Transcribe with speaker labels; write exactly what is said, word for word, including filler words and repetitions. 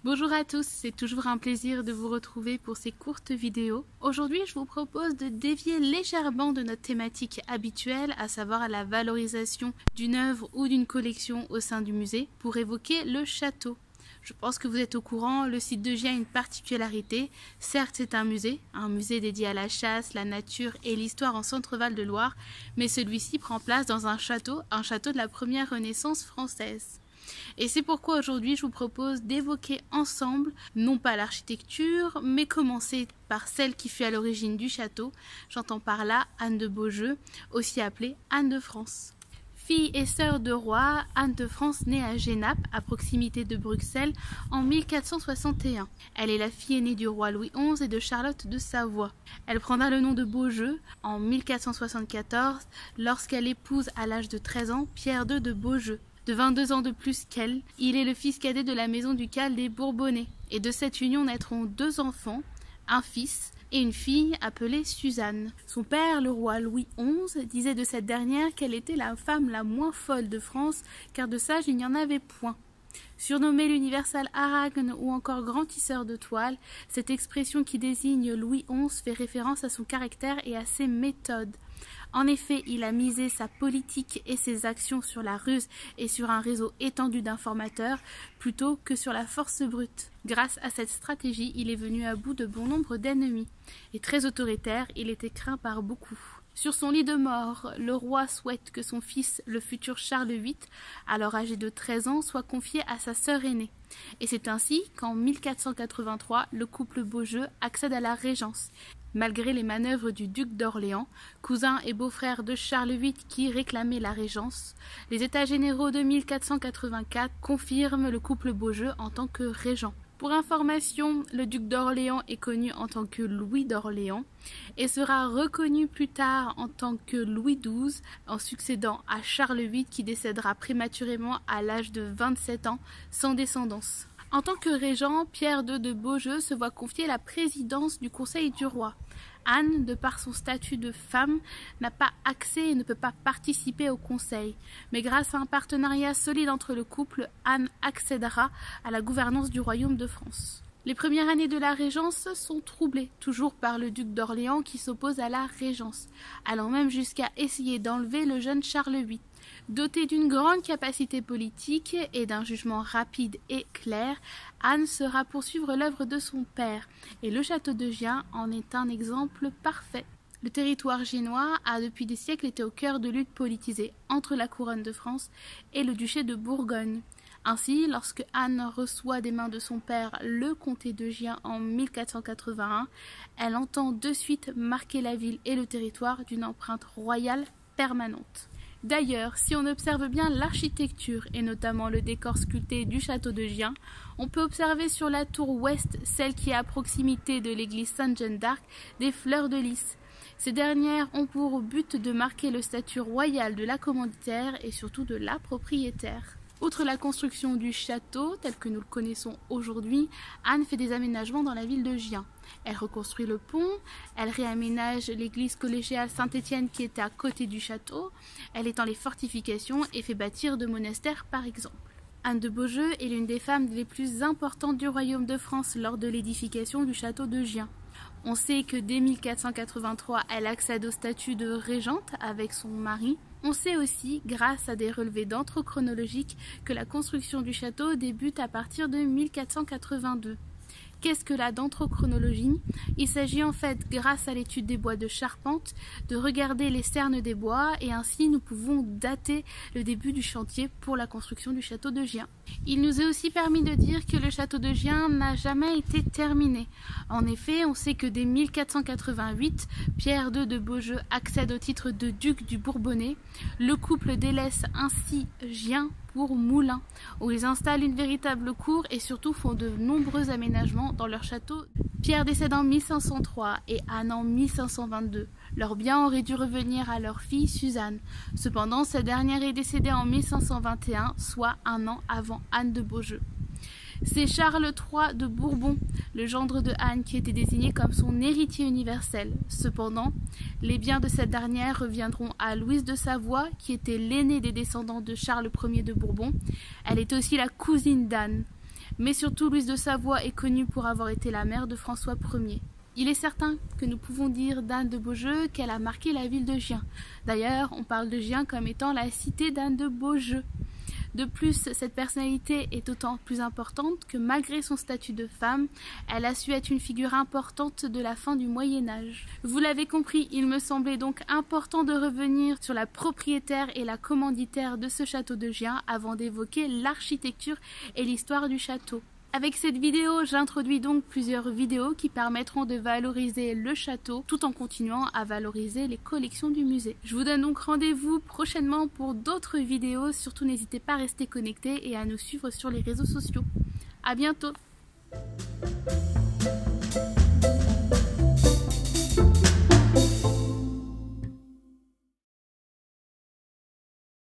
Speaker 1: Bonjour à tous, c'est toujours un plaisir de vous retrouver pour ces courtes vidéos. Aujourd'hui, je vous propose de dévier légèrement de notre thématique habituelle, à savoir la valorisation d'une œuvre ou d'une collection au sein du musée, pour évoquer le château. Je pense que vous êtes au courant, le site de Gien a une particularité. Certes, c'est un musée, un musée dédié à la chasse, la nature et l'histoire en Centre-Val de Loire, mais celui-ci prend place dans un château, un château de la première Renaissance française. Et c'est pourquoi aujourd'hui je vous propose d'évoquer ensemble, non pas l'architecture, mais commencer par celle qui fut à l'origine du château. J'entends par là Anne de Beaujeu, aussi appelée Anne de France. Fille et sœur de roi, Anne de France naît à Genappe, à proximité de Bruxelles, en mille quatre cent soixante et un. Elle est la fille aînée du roi Louis onze et de Charlotte de Savoie. Elle prendra le nom de Beaujeu en mille quatre cent soixante-quatorze, lorsqu'elle épouse à l'âge de treize ans Pierre deux de Beaujeu. De vingt-deux ans de plus qu'elle, il est le fils cadet de la maison ducale des Bourbonnais. Et de cette union naîtront deux enfants, un fils et une fille appelée Suzanne. Son père, le roi Louis onze, disait de cette dernière qu'elle était la femme la moins folle de France, car de sage il n'y en avait point. Surnommé l'universal Aragne ou encore grand tisseur de toile, cette expression qui désigne Louis onze fait référence à son caractère et à ses méthodes. En effet, il a misé sa politique et ses actions sur la ruse et sur un réseau étendu d'informateurs plutôt que sur la force brute. Grâce à cette stratégie, il est venu à bout de bon nombre d'ennemis. Et très autoritaire, il était craint par beaucoup. Sur son lit de mort, le roi souhaite que son fils, le futur Charles huit, alors âgé de treize ans, soit confié à sa sœur aînée. Et c'est ainsi qu'en mille quatre cent quatre-vingt-trois, le couple Beaujeu accède à la régence, malgré les manœuvres du duc d'Orléans, cousin et beau-frère de Charles huit qui réclamait la régence. Les États généraux de mille quatre cent quatre-vingt-quatre confirment le couple Beaujeu en tant que régent. Pour information, le duc d'Orléans est connu en tant que Louis d'Orléans et sera reconnu plus tard en tant que Louis douze en succédant à Charles huit qui décédera prématurément à l'âge de vingt-sept ans sans descendance. En tant que régent, Pierre deux de Beaujeu se voit confier la présidence du Conseil du roi. Anne, de par son statut de femme, n'a pas accès et ne peut pas participer au conseil. Mais grâce à un partenariat solide entre le couple, Anne accédera à la gouvernance du royaume de France. Les premières années de la régence sont troublées, toujours par le duc d'Orléans qui s'oppose à la régence, allant même jusqu'à essayer d'enlever le jeune Charles huit. Dotée d'une grande capacité politique et d'un jugement rapide et clair, Anne saura poursuivre l'œuvre de son père, et le château de Gien en est un exemple parfait. Le territoire giennois a depuis des siècles été au cœur de luttes politisées entre la couronne de France et le duché de Bourgogne. Ainsi, lorsque Anne reçoit des mains de son père le comté de Gien en mille quatre cent quatre-vingt-un, elle entend de suite marquer la ville et le territoire d'une empreinte royale permanente. D'ailleurs, si on observe bien l'architecture et notamment le décor sculpté du château de Gien, on peut observer sur la tour ouest, celle qui est à proximité de l'église Sainte-Jeanne d'Arc, des fleurs de lys. Ces dernières ont pour but de marquer le statut royal de la commanditaire et surtout de la propriétaire. Outre la construction du château, tel que nous le connaissons aujourd'hui, Anne fait des aménagements dans la ville de Gien. Elle reconstruit le pont, elle réaménage l'église collégiale Saint-Étienne qui était à côté du château, elle étend les fortifications et fait bâtir deux monastères par exemple. Anne de Beaujeu est l'une des femmes les plus importantes du royaume de France lors de l'édification du château de Gien. On sait que dès mille quatre cent quatre-vingt-trois, elle accède au statut de régente avec son mari. On sait aussi, grâce à des relevés dendrochronologiques, que la construction du château débute à partir de mille quatre cent quatre-vingt-deux. Qu'est-ce que la dendrochronologie? Il s'agit en fait, grâce à l'étude des bois de charpente, de regarder les cernes des bois et ainsi nous pouvons dater le début du chantier pour la construction du château de Gien. Il nous est aussi permis de dire que le château de Gien n'a jamais été terminé. En effet, on sait que dès mille quatre cent quatre-vingt-huit, Pierre deux de Beaujeu accède au titre de duc du Bourbonnais. Le couple délaisse ainsi Gien pour Moulins, où ils installent une véritable cour et surtout font de nombreux aménagements dans leur château. Pierre décède en mille cinq cent trois et Anne en mille cinq cent vingt-deux. Leurs biens auraient dû revenir à leur fille Suzanne. Cependant, cette dernière est décédée en mille cinq cent vingt et un, soit un an avant Anne de Beaujeu. C'est Charles trois de Bourbon, le gendre de Anne, qui était désigné comme son héritier universel. Cependant, les biens de cette dernière reviendront à Louise de Savoie, qui était l'aînée des descendants de Charles Ier de Bourbon. Elle est aussi la cousine d'Anne. Mais surtout, Louise de Savoie est connue pour avoir été la mère de François Ier. Il est certain que nous pouvons dire d'Anne de Beaujeu qu'elle a marqué la ville de Gien. D'ailleurs, on parle de Gien comme étant la cité d'Anne de Beaujeu. De plus, cette personnalité est d'autant plus importante que malgré son statut de femme, elle a su être une figure importante de la fin du Moyen-Âge. Vous l'avez compris, il me semblait donc important de revenir sur la propriétaire et la commanditaire de ce château de Gien avant d'évoquer l'architecture et l'histoire du château. Avec cette vidéo, j'introduis donc plusieurs vidéos qui permettront de valoriser le château tout en continuant à valoriser les collections du musée. Je vous donne donc rendez-vous prochainement pour d'autres vidéos. Surtout n'hésitez pas à rester connectés et à nous suivre sur les réseaux sociaux. À bientôt!